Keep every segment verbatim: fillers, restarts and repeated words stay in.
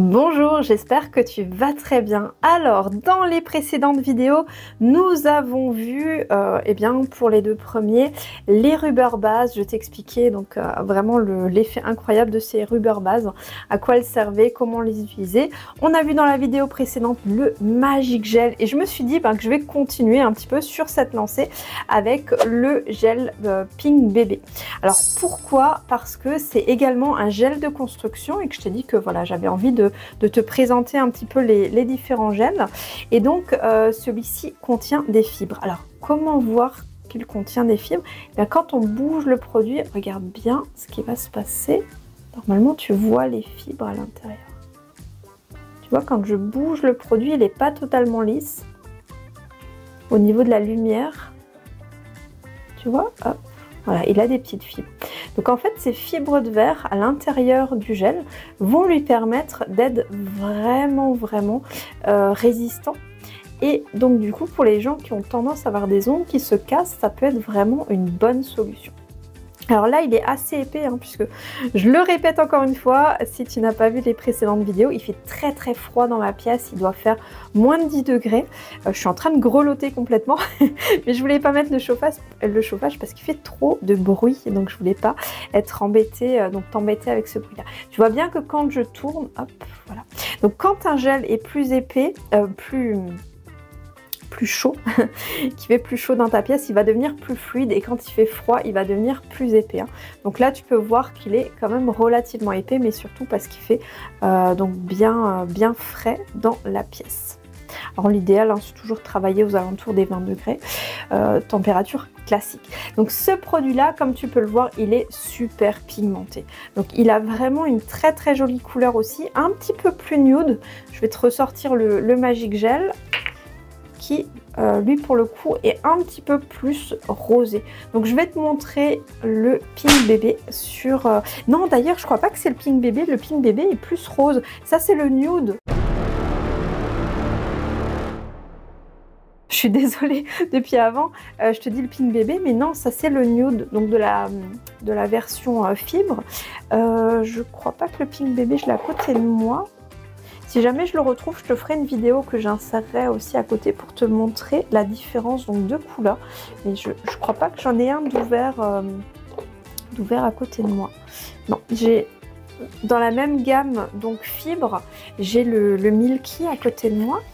Bonjour, j'espère que tu vas très bien. Alors, dans les précédentes vidéos, nous avons vu, euh, eh bien, pour les deux premiers, les rubber bases. Je t'expliquais donc euh, vraiment l'effet incroyable de ces rubber bases, à quoi elles servaient, comment les utiliser. On a vu dans la vidéo précédente le Magic Gel et je me suis dit ben, que je vais continuer un petit peu sur cette lancée avec le gel euh, Pink Bébé. Alors, pourquoi? Parce que c'est également un gel de construction et que je t'ai dit que voilà, j'avais envie de de te présenter un petit peu les, les différents gels. Et donc, euh, celui-ci contient des fibres. Alors, comment voir qu'il contient des fibres? Et bien, quand on bouge le produit, regarde bien ce qui va se passer. Normalement, tu vois les fibres à l'intérieur. Tu vois, quand je bouge le produit, il n'est pas totalement lisse. Au niveau de la lumière, tu vois, hop. Voilà, il a des petites fibres. Donc en fait, ces fibres de verre à l'intérieur du gel vont lui permettre d'être vraiment, vraiment euh, résistant. Et donc du coup, pour les gens qui ont tendance à avoir des ongles qui se cassent, ça peut être vraiment une bonne solution. Alors là, il est assez épais, hein, puisque je le répète encore une fois, si tu n'as pas vu les précédentes vidéos, il fait très très froid dans ma pièce, il doit faire moins de dix degrés. Euh, je suis en train de grelotter complètement, mais je voulais pas mettre le chauffage, le chauffage parce qu'il fait trop de bruit, donc je voulais pas être embêtée, euh, donc t'embêter avec ce bruit-là. Tu vois bien que quand je tourne, hop, voilà. Donc quand un gel est plus épais, euh, plus... plus chaud, qui fait plus chaud dans ta pièce, il va devenir plus fluide et quand il fait froid, il va devenir plus épais. Hein. Donc là, tu peux voir qu'il est quand même relativement épais, mais surtout parce qu'il fait euh, donc bien, euh, bien frais dans la pièce. Alors l'idéal, hein, c'est toujours travailler aux alentours des vingt degrés, euh, température classique. Donc ce produit-là, comme tu peux le voir, il est super pigmenté. Donc il a vraiment une très très jolie couleur aussi, un petit peu plus nude. Je vais te ressortir le, le Magic Gel. Qui euh, lui pour le coup est un petit peu plus rosé. Donc je vais te montrer le Pink Bébé sur... Euh... Non d'ailleurs je crois pas que c'est le Pink Bébé, le Pink Bébé est plus rose. Ça c'est le nude. Je suis désolée depuis avant, euh, je te dis le Pink Bébé, mais non ça c'est le nude, donc de la, de la version euh, fibre. Euh, je crois pas que le Pink Bébé je l'ai à côté de moi. Si jamais je le retrouve, je te ferai une vidéo que j'insérerai aussi à côté pour te montrer la différence donc de couleurs. Mais je ne crois pas que j'en ai un d'ouvert euh, d'ouvert à côté de moi. Non, j'ai dans la même gamme donc fibre, j'ai le, le Milky à côté de moi.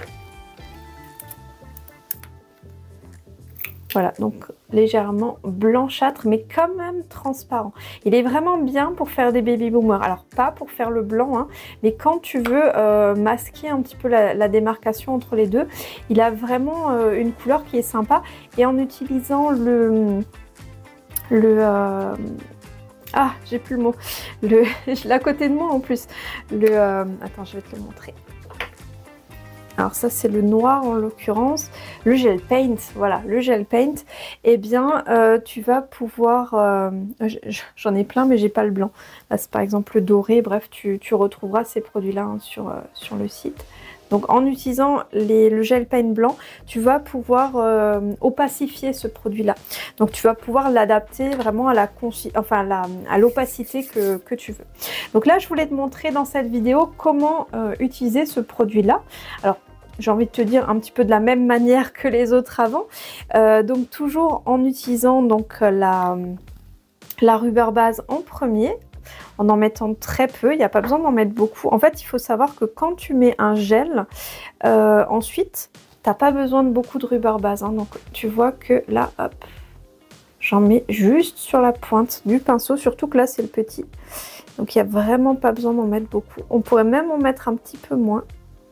Voilà, donc légèrement blanchâtre, mais quand même transparent. Il est vraiment bien pour faire des baby boomers. Alors, pas pour faire le blanc, hein, mais quand tu veux euh, masquer un petit peu la, la démarcation entre les deux, il a vraiment euh, une couleur qui est sympa. Et en utilisant le... le euh, ah, j'ai plus le mot. Le, je l'ai à côté de moi en plus. Le, euh, attends, je vais te le montrer. Alors ça c'est le noir en l'occurrence, le gel paint, voilà, le gel paint, eh bien euh, tu vas pouvoir, euh, j'en ai plein mais j'ai pas le blanc, là c'est par exemple le doré, bref tu, tu retrouveras ces produits là hein, sur, euh, sur le site. Donc en utilisant les, le gel paint blanc, tu vas pouvoir euh, opacifier ce produit-là. Donc tu vas pouvoir l'adapter vraiment à la enfin la, à l'opacité que, que tu veux. Donc là, je voulais te montrer dans cette vidéo comment euh, utiliser ce produit-là. Alors j'ai envie de te dire un petit peu de la même manière que les autres avant. Euh, donc toujours en utilisant donc la, la rubber base en premier. En en mettant très peu, il n'y a pas besoin d'en mettre beaucoup. En fait, il faut savoir que quand tu mets un gel, euh, ensuite, tu n'as pas besoin de beaucoup de rubber base. Hein. Donc, tu vois que là, hop, j'en mets juste sur la pointe du pinceau, surtout que là, c'est le petit. Donc, il n'y a vraiment pas besoin d'en mettre beaucoup. On pourrait même en mettre un petit peu moins.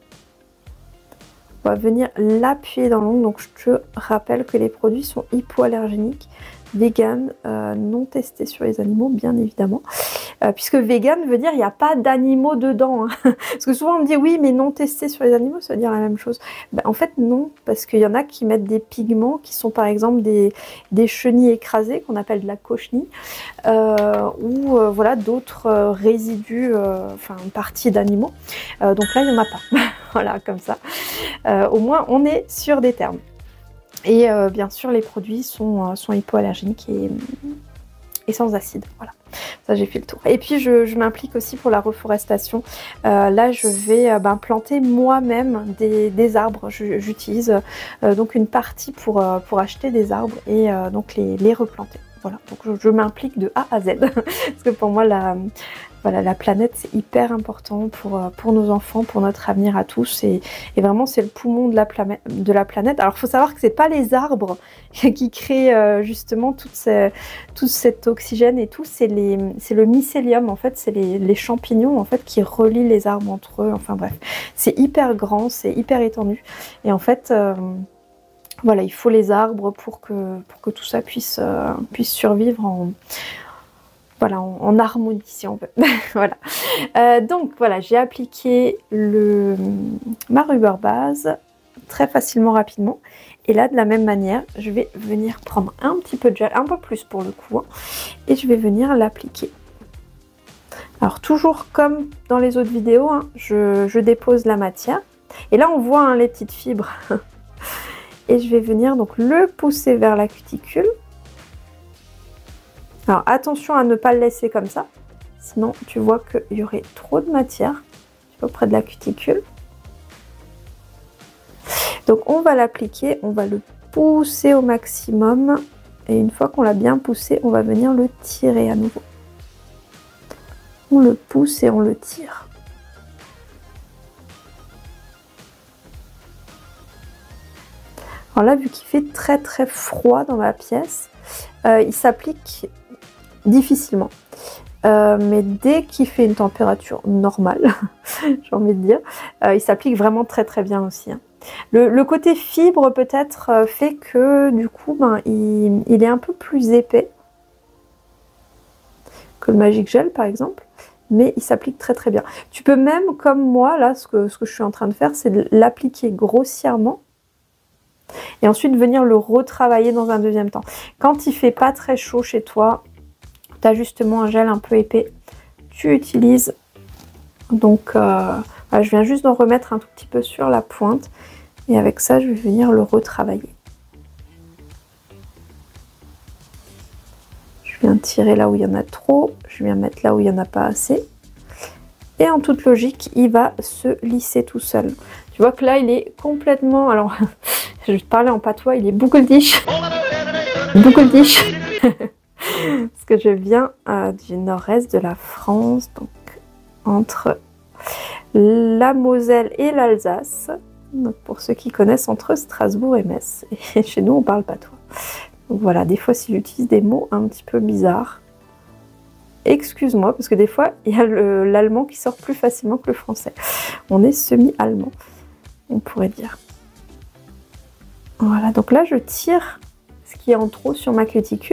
On va venir l'appuyer dans l'ongle. Donc, je te rappelle que les produits sont hypoallergéniques, vegan, euh, non testés sur les animaux, bien évidemment. Euh, puisque vegan veut dire il n'y a pas d'animaux dedans. Hein. Parce que souvent on me dit oui mais non testé sur les animaux, ça veut dire la même chose. Ben, en fait non, parce qu'il y en a qui mettent des pigments qui sont par exemple des, des chenilles écrasées qu'on appelle de la cochenille, euh, ou euh, voilà d'autres euh, résidus, euh, enfin une partie d'animaux. Euh, donc là il n'y en a pas. Voilà comme ça. Euh, au moins on est sur des termes. Et euh, bien sûr les produits sont, euh, sont hypoallergéniques et et sans acide. Voilà, ça j'ai fait le tour. Et puis je, je m'implique aussi pour la reforestation. Euh, là je vais euh, ben, planter moi-même des, des arbres. J'utilise euh, donc une partie pour, euh, pour acheter des arbres et euh, donc les, les replanter. Voilà, donc je, je m'implique de A à Z parce que pour moi la, voilà, la planète c'est hyper important pour, pour nos enfants, pour notre avenir à tous et, et vraiment c'est le poumon de la, de la planète. Alors il faut savoir que c'est pas les arbres qui créent euh, justement toute ces, tout cet oxygène et tout, c'est le mycélium en fait, c'est les, les champignons en fait qui relient les arbres entre eux, enfin bref, c'est hyper grand, c'est hyper étendu et en fait... Euh, Voilà, il faut les arbres pour que, pour que tout ça puisse, euh, puisse survivre en, voilà, en, en harmonie, si on veut. Voilà. Euh, donc, voilà, j'ai appliqué le, ma rubber base très facilement, rapidement. Et là, de la même manière, je vais venir prendre un petit peu de gel, un peu plus pour le coup, hein, et je vais venir l'appliquer. Alors, toujours comme dans les autres vidéos, hein, je, je dépose la matière. Et là, on voit hein, les petites fibres. Et je vais venir donc le pousser vers la cuticule. Alors attention à ne pas le laisser comme ça, sinon tu vois qu'il y aurait trop de matière auprès de la cuticule. Donc on va l'appliquer, on va le pousser au maximum. Et une fois qu'on l'a bien poussé, on va venir le tirer à nouveau. On le pousse et on le tire. Alors là, vu qu'il fait très très froid dans ma pièce, euh, il s'applique difficilement. Euh, mais dès qu'il fait une température normale, j'ai envie de dire, euh, il s'applique vraiment très très bien aussi. Hein. Le, le côté fibre peut-être euh, fait que du coup, ben, il, il est un peu plus épais que le Magic Gel par exemple. Mais il s'applique très très bien. Tu peux même, comme moi, là, ce que, ce que je suis en train de faire, c'est de l'appliquer grossièrement. Et ensuite venir le retravailler dans un deuxième temps. Quand il fait pas très chaud chez toi, tu as justement un gel un peu épais, tu utilises. Donc euh, voilà, je viens juste d'en remettre un tout petit peu sur la pointe. Et avec ça, je vais venir le retravailler. Je viens tirer là où il y en a trop. Je viens mettre là où il n'y en a pas assez. Et en toute logique, il va se lisser tout seul. Tu vois que là, il est complètement... Alors, je vais te parler en patois, il est bouclediche. Bouclediche. Parce que je viens euh, du nord-est de la France, donc entre la Moselle et l'Alsace. Donc pour ceux qui connaissent, entre Strasbourg et Metz. Et chez nous, on parle patois. Donc voilà, des fois, si j'utilise des mots un petit peu bizarres, excuse-moi, parce que des fois, il y a l'allemand qui sort plus facilement que le français. On est semi-allemand, on pourrait dire. Voilà, donc là, je tire ce qui est en trop sur ma cuticule.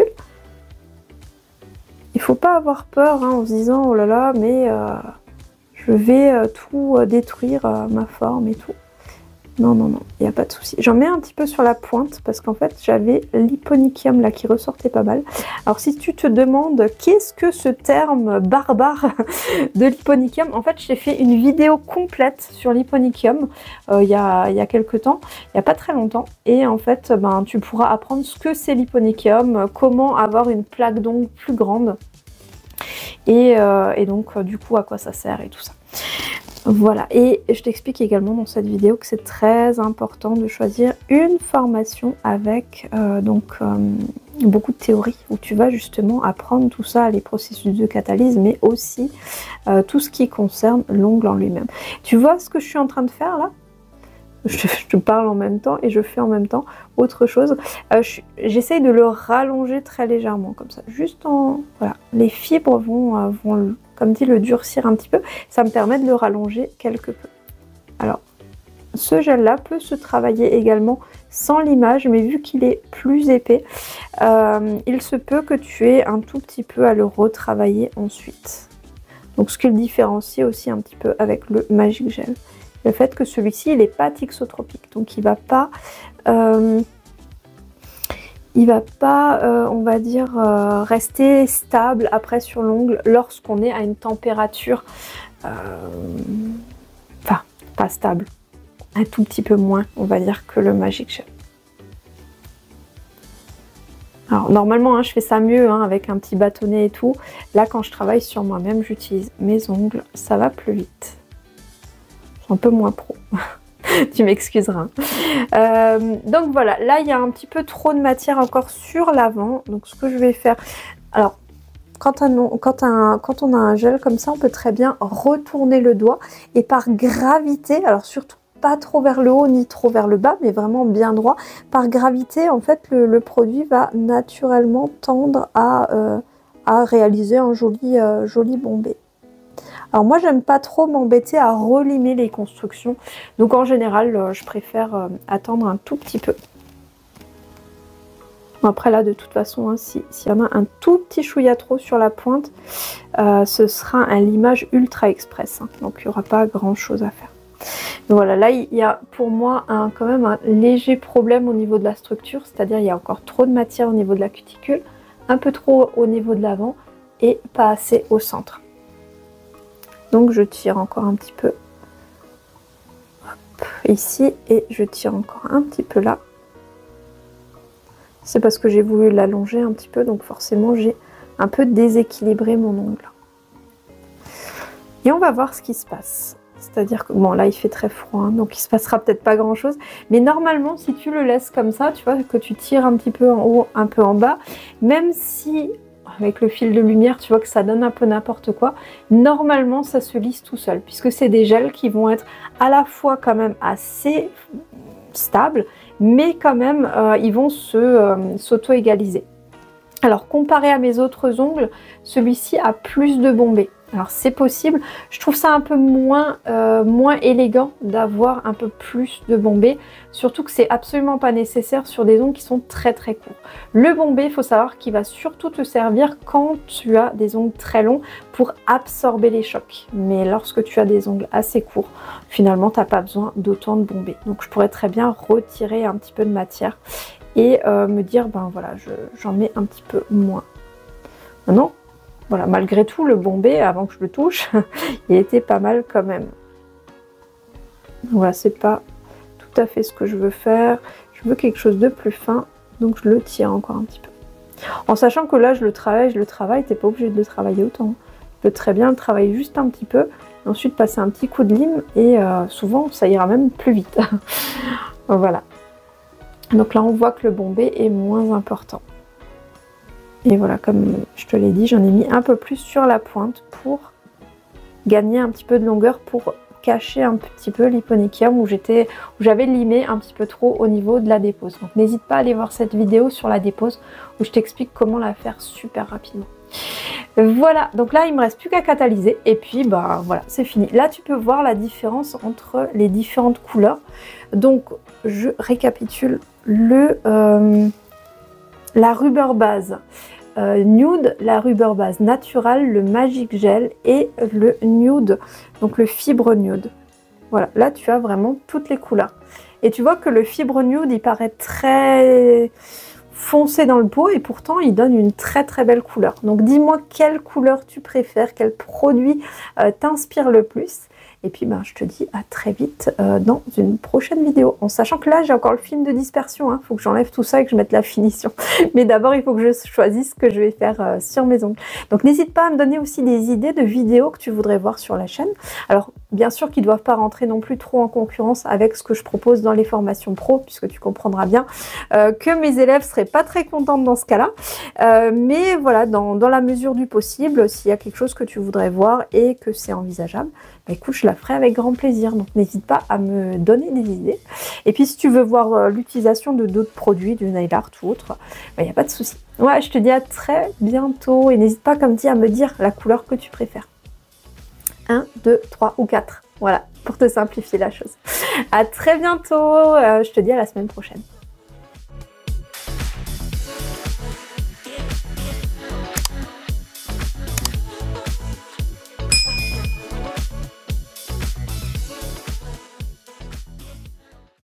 Il ne faut pas avoir peur hein, en se disant, oh là là, mais euh, je vais euh, tout euh, détruire, euh, ma forme et tout. Non, non, non, il n'y a pas de souci. J'en mets un petit peu sur la pointe parce qu'en fait, j'avais l'hyponychium là qui ressortait pas mal. Alors, si tu te demandes qu'est-ce que ce terme barbare de l'hyponychium, en fait, j'ai fait une vidéo complète sur l'hyponychium euh, il y a, il y a quelques temps, il n'y a pas très longtemps. Et en fait, ben, tu pourras apprendre ce que c'est l'hyponychium, comment avoir une plaque d'ongles plus grande et, euh, et donc, du coup, à quoi ça sert et tout ça. Voilà, et je t'explique également dans cette vidéo que c'est très important de choisir une formation avec euh, donc euh, beaucoup de théorie, où tu vas justement apprendre tout ça, les processus de catalyse, mais aussi euh, tout ce qui concerne l'ongle en lui-même. Tu vois ce que je suis en train de faire là ? Je, je te parle en même temps et je fais en même temps autre chose. Euh, J'essaye de le rallonger très légèrement, comme ça, juste en... Voilà, les fibres vont... Euh, vont comme dit, le durcir un petit peu, ça me permet de le rallonger quelque peu. Alors, ce gel-là peut se travailler également sans limage, mais vu qu'il est plus épais, euh, il se peut que tu aies un tout petit peu à le retravailler ensuite. Donc, ce qui le différencie aussi un petit peu avec le Magic Gel. Le fait que celui-ci, il n'est pas thixotropique, donc il ne va pas... Euh, il va pas, euh, on va dire, euh, rester stable après sur l'ongle lorsqu'on est à une température, euh, enfin, pas stable, un tout petit peu moins, on va dire, que le Magic Gel. Alors Alors normalement, hein, je fais ça mieux hein, avec un petit bâtonnet et tout. Là, quand je travaille sur moi-même, j'utilise mes ongles. Ça va plus vite. C'est un peu moins pro. Tu m'excuseras. Euh, donc voilà, là, il y a un petit peu trop de matière encore sur l'avant. Donc ce que je vais faire... Alors, quand on, quand, un, quand on a un gel comme ça, on peut très bien retourner le doigt. Et par gravité, alors surtout pas trop vers le haut ni trop vers le bas, mais vraiment bien droit. Par gravité, en fait, le, le produit va naturellement tendre à, euh, à réaliser un joli, euh, joli bombé. Alors moi, j'aime pas trop m'embêter à relimer les constructions. Donc en général, euh, je préfère euh, attendre un tout petit peu. Bon, après là, de toute façon, hein, s'il y en a un tout petit chouïa trop sur la pointe, euh, ce sera un limage ultra express. Hein, donc il n'y aura pas grand chose à faire. Donc voilà, là il y a pour moi un, quand même un léger problème au niveau de la structure, c'est-à-dire il y a encore trop de matière au niveau de la cuticule, un peu trop au niveau de l'avant et pas assez au centre. Donc je tire encore un petit peu hop, ici et je tire encore un petit peu là. C'est parce que j'ai voulu l'allonger un petit peu, donc forcément j'ai un peu déséquilibré mon ongle. Et on va voir ce qui se passe. C'est-à-dire que, bon là il fait très froid, hein, donc il se passera peut-être pas grand chose. Mais normalement si tu le laisses comme ça, tu vois, que tu tires un petit peu en haut, un peu en bas, même si avec le fil de lumière tu vois que ça donne un peu n'importe quoi, normalement ça se lisse tout seul. Puisque c'est des gels qui vont être à la fois quand même assez stables, mais quand même euh, ils vont se euh, s'auto-égaliser. Alors comparé à mes autres ongles, celui-ci a plus de bombées. Alors c'est possible, je trouve ça un peu moins, euh, moins élégant d'avoir un peu plus de bombé, surtout que c'est absolument pas nécessaire sur des ongles qui sont très très courts. Le bombé, il faut savoir qu'il va surtout te servir quand tu as des ongles très longs pour absorber les chocs. Mais lorsque tu as des ongles assez courts, finalement tu n'as pas besoin d'autant de bombé. Donc je pourrais très bien retirer un petit peu de matière et euh, me dire, ben voilà, j'en mets un petit peu moins. Maintenant, voilà, malgré tout, le bombé, avant que je le touche, il était pas mal quand même. Voilà, c'est pas tout à fait ce que je veux faire. Je veux quelque chose de plus fin, donc je le tire encore un petit peu. En sachant que là, je le travaille, je le travaille, t'es pas obligé de le travailler autant. Tu peux très bien le travailler juste un petit peu, et ensuite passer un petit coup de lime, et euh, souvent, ça ira même plus vite. Voilà. Donc là, on voit que le bombé est moins important. Et voilà, comme je te l'ai dit, j'en ai mis un peu plus sur la pointe pour gagner un petit peu de longueur, pour cacher un petit peu l'hyponychium où j'étais, où j'avais limé un petit peu trop au niveau de la dépose. Donc n'hésite pas à aller voir cette vidéo sur la dépose où je t'explique comment la faire super rapidement. Voilà, donc là il me reste plus qu'à catalyser et puis bah voilà, c'est fini. Là tu peux voir la différence entre les différentes couleurs. Donc je récapitule le euh, la Rubber Base euh, nude, la Rubber Base naturelle, le Magic Gel et le nude, donc le fibre nude. Voilà, là tu as vraiment toutes les couleurs. Et tu vois que le fibre nude il paraît très foncé dans le pot et pourtant il donne une très très belle couleur. Donc dis-moi quelle couleur tu préfères, quel produit euh, t'inspire le plus. Et puis ben, je te dis à très vite euh, dans une prochaine vidéo. En sachant que là j'ai encore le film de dispersion. Il hein. faut que j'enlève tout ça et que je mette la finition. Mais d'abord il faut que je choisisse ce que je vais faire euh, sur mes ongles. Donc n'hésite pas à me donner aussi des idées de vidéos que tu voudrais voir sur la chaîne. Alors bien sûr qu'ils ne doivent pas rentrer non plus trop en concurrence avec ce que je propose dans les formations pro. Puisque tu comprendras bien euh, que mes élèves ne seraient pas très contentes dans ce cas-là. Euh, mais voilà, dans, dans la mesure du possible, s'il y a quelque chose que tu voudrais voir et que c'est envisageable, bah écoute, je la ferai avec grand plaisir. Donc n'hésite pas à me donner des idées. Et puis si tu veux voir euh, l'utilisation de d'autres produits, du nail art ou autre, il n'y a pas de souci. Ouais, je te dis à très bientôt. Et n'hésite pas, comme dit, à me dire la couleur que tu préfères. un, deux, trois ou quatre. Voilà, pour te simplifier la chose. À très bientôt. Euh, je te dis à la semaine prochaine.